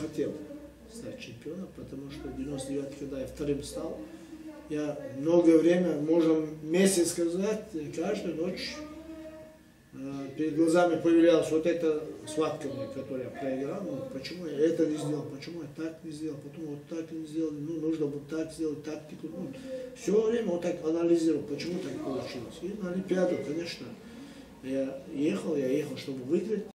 хотел стать чемпионом, потому что в 99, когда я вторым стал, я многое время, можем месяц сказать, каждую ночь перед глазами появлялась вот эта схватка, которую я проиграл. Ну, почему я это не сделал, почему я так не сделал, потом вот так не сделал, ну, нужно вот так сделать, тактику. Ну, все время вот так анализировал, почему так получилось. И на Олимпиаду, конечно, я ехал, чтобы выиграть.